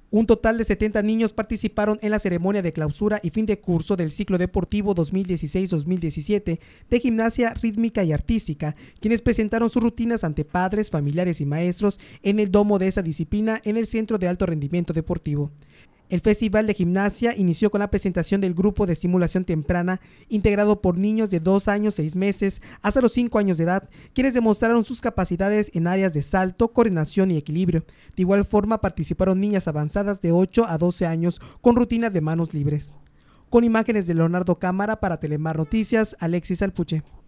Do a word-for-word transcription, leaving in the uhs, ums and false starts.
Un total de setenta niños participaron en la ceremonia de clausura y fin de curso del ciclo deportivo dos mil dieciséis dos mil diecisiete de gimnasia rítmica y artística, quienes presentaron sus rutinas ante padres, familiares y maestros en el domo de esa disciplina en el Centro de Alto Rendimiento Deportivo. El Festival de Gimnasia inició con la presentación del grupo de estimulación temprana, integrado por niños de dos años seis meses hasta los cinco años de edad, quienes demostraron sus capacidades en áreas de salto, coordinación y equilibrio. De igual forma participaron niñas avanzadas de ocho a doce años con rutina de manos libres. Con imágenes de Leonardo Cámara para Telemar Noticias, Alexis Alpuche.